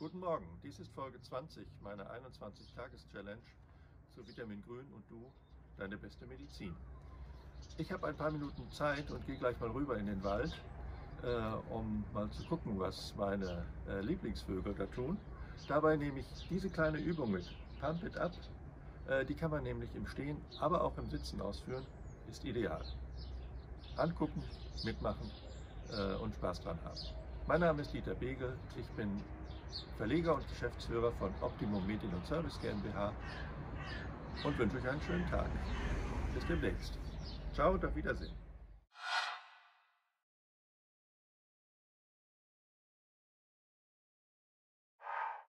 Guten Morgen, dies ist Folge 20 meiner 21-Tages-Challenge zu Vitamin Grün und du, deine beste Medizin. Ich habe ein paar Minuten Zeit und gehe gleich mal rüber in den Wald, um mal zu gucken, was meine Lieblingsvögel da tun. Dabei nehme ich diese kleine Übung mit, Pump It Up. Die kann man nämlich im Stehen, aber auch im Sitzen ausführen, ist ideal. Angucken, mitmachen und Spaß dran haben. Mein Name ist Dieter Begel, ich bin Verleger und Geschäftsführer von Optimum Medien und Service GmbH und wünsche euch einen schönen Tag. Bis demnächst. Ciao und auf Wiedersehen.